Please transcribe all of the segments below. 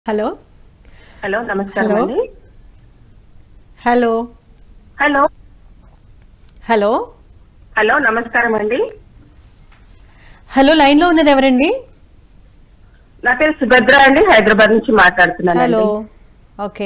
Hello hello నమస్కారం అండి. Hello hello hello hello నమస్కారం అండి. హలో లైన్ లో ఉన్నది ఎవరండి? నా పేరు సుభద్ర అండి, హైదరాబాద్ నుంచి మాట్లాడుతున్నాను. Hello okay,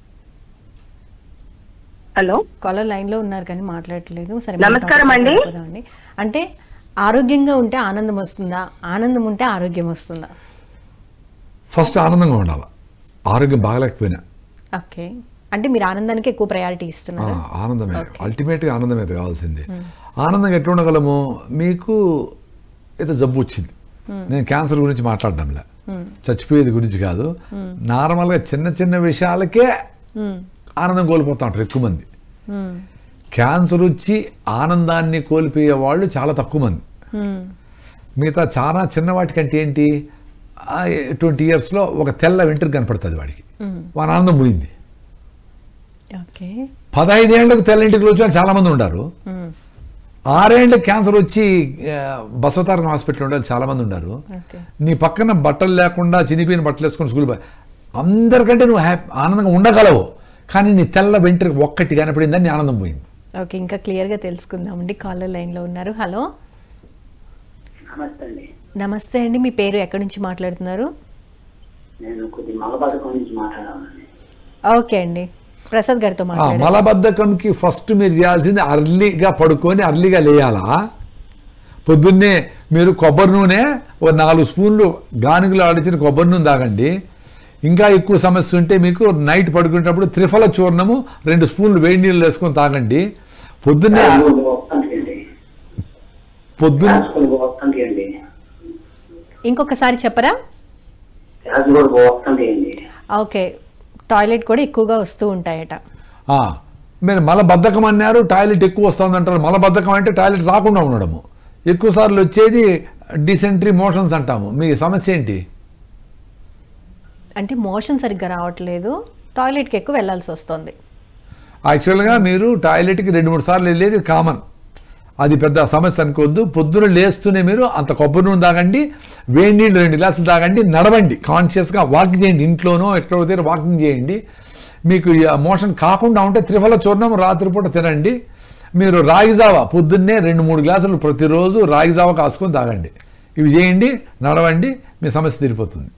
hello caller line లో ఉన్నారు కానీ మాట్లాడట్లేదు. సరే, నమస్కారం అండి. అంటే ఆరోగ్యంగా ఉంటే ఆనందం వస్తుందా, ఆనందం ఉంటే ఆరోగ్యం వస్తుందా? ఫస్ట్ ఆనందంగా ఉండాలి, ఆరోగ్యం బాగలేకపోయినా. ఓకే, అంటే మీరు ఆనందానికి ఎక్కువ ప్రయారిటీ ఇస్తున్నారు. ఆనందమే అల్టిమేట్గా, ఆనందమే కావాల్సింది. ఆనందంగా ఎట్లా ఉండగలము? మీకు ఏదో జబ్బు వచ్చింది, నేను క్యాన్సర్ గురించి మాట్లాడడంలే, చచ్చిపోయేది గురించి కాదు. నార్మల్గా చిన్న చిన్న విషయాలకే ఆనందం కోల్పోతా ఉంటారు ఎక్కువ మంది. క్యాన్సర్ వచ్చి ఆనందాన్ని కోల్పోయే వాళ్ళు చాలా తక్కువ మంది. మిగతా చాలా చిన్న వాటికంటే ఏంటి, 20 yearsలో ఒక తెల్ల వెంట్రుక కనపడుతుంది వాడికి, వాని ఆనందం పోయింది. 15 ఏళ్లకు తెల్ల వెంట్రుకలు వచ్చి చాలా మంది ఉన్నారు. 6 ఏళ్ళకి క్యాన్సర్ వచ్చి బసవతారకం హాస్పిటల్ ఉండాలి చాలా మంది ఉన్నారు. నీ పక్కన బట్టలు లేకుండా చినిపోయిన బట్టలు వేసుకొని స్కూల్ అందరికంటే నువ్వు ఆనందంగా ఉండగలవు, కానీ నీ తెల్ల వెంట్రుక ఒక్కటి కనపడిందని నీ ఆనందం పోయింది. ఓకే, ఇంకా క్లియర్ గా తెలుసుకుందామండి. కాలర్ లైన్ లో ఉన్నారు. హలో నమస్తే అండి, మీ పేరు ఎక్కడి నుంచి మాట్లాడుతున్నారు? ఓకే అండి, ప్రసాద్ గారితో మాట్లాడండి. మలబద్ధకంకి ఫస్ట్ మీరు చేయాల్సింది అర్లీగా పడుకొని అర్లీగా లేయాలా. పొద్దున్నే మీరు కొబ్బరి నూనె 4 స్పూన్లు గానుగులు ఆడించిన కొబ్బరి నూనె తాగండి. ఇంకా ఎక్కువ సమస్య ఉంటే మీకు నైట్ పడుకునేటప్పుడు త్రిఫల చూర్ణము 2 స్పూన్లు వేడి నీళ్ళు వేసుకొని తాగండి. పొద్దున్నే ఇంకొకసారి చెప్పరా? ఓకే, టాయిలెట్ కూడా ఎక్కువగా వస్తూ ఉంటాయట. మీరు మలబద్ధకం అన్నారు, టాయిలెట్ ఎక్కువ వస్తుంది అంటారు. మలబద్ధకం అంటే టాయిలెట్ రాకుండా ఉండడము, ఎక్కువ సార్లు వచ్చేది డిసెంట్రీ మోషన్స్ అంటాము. మీ సమస్య ఏంటి? అంటే మోషన్ సరిగ్గా రావట్లేదు, టాయిలెట్కి ఎక్కువ వెళ్ళాల్సి వస్తుంది. యాక్చువల్గా మీరు టాయిలెట్కి 2-3 సార్లు వెళ్ళేది కామన్, అది పెద్ద సమస్య అనుకోవద్దు. పొద్దున లేస్తూనే మీరు అంత కొబ్బరి నూనె తాగండి, వేడి నీళ్ళు 2 గ్లాసులు తాగండి, నడవండి, కాన్షియస్గా వాకింగ్ చేయండి, ఇంట్లోనో ఎక్కడో దగ్గర వాకింగ్ చేయండి. మీకు మోషన్ కాకుండా ఉంటే త్రిఫల చూర్ణం రాత్రిపూట తినండి. మీరు రాగిజావ పొద్దున్నే 2-3 గ్లాసులు ప్రతిరోజు రాగిజావ కాసుకొని తాగండి. ఇవి చేయండి, నడవండి, మీ సమస్య తీరిపోతుంది.